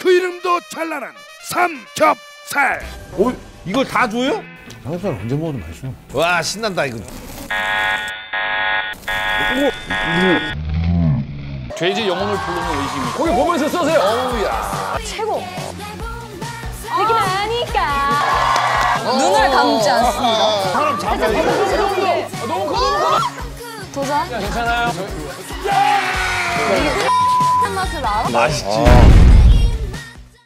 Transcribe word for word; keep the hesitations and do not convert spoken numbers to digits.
그 이름도 찬란한 삼겹살. 오, 이걸 다 줘요? 삼겹살 언제 먹어도 맛있어. 와, 신난다 이거. 돼지 영혼을 부르는 의심이. 거기 보면서 써세요. 어우야. 최고. 느낌 아니까. 눈을 감지 않습니다. 사람 잡아. 너무 커, 너무 커. 도전. 괜찮아요. 이게 한 맛을 알아? 맛있지.